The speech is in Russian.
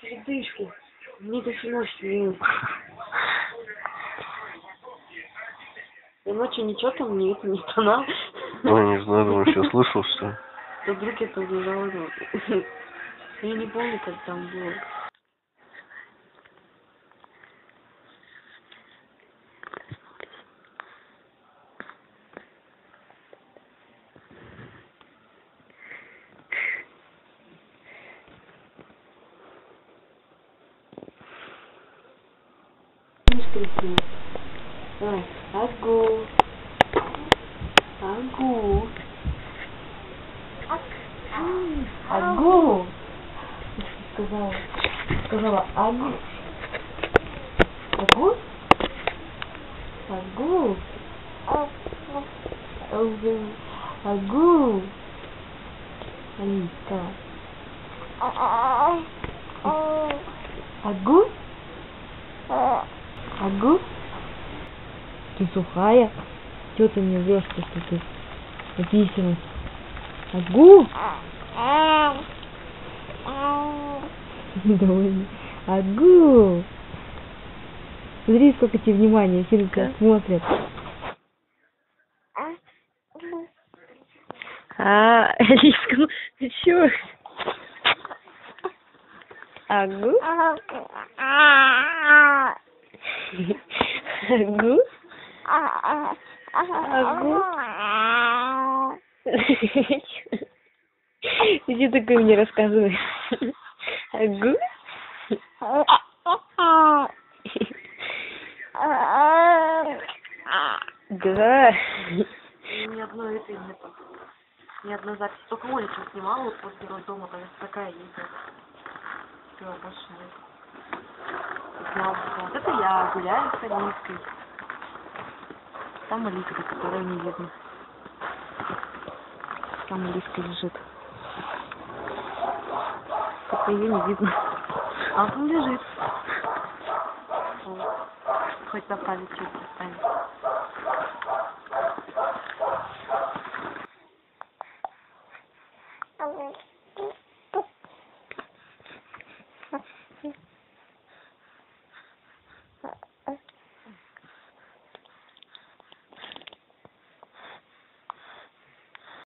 передышку. Мне до всю ночь снилось. И ночью ничего там не видно, не тонал. Ну, не знаю, думаю, сейчас слышал все. То вдруг это убежало. Я не помню, как там было. Давай. Агу. Агу. Агу. Сказала агу. Агу? Агу. Агу. Алиска. Агу? Агу? Ты сухая? Чего ты мне врешь, что ты написано? Агу? Довольно. Агу! Смотри, сколько тебе внимания, все на тебя смотрят. Алиска, ну ты чё? Агу? Агу? Агу? Ты что такое мне рассказываешь? Агу? Да. Ни одной этой нету. Ни одной записи. Только Оля что снимала вот после роддома, когда такая ездила. Все, больше нет. Сняла. Вот это я гуляю с Алиской. Там Алиска, которая не видно. Там Алиска лежит. Только ее не видно. А он лежит. Вот. Хоть на память что-то останется.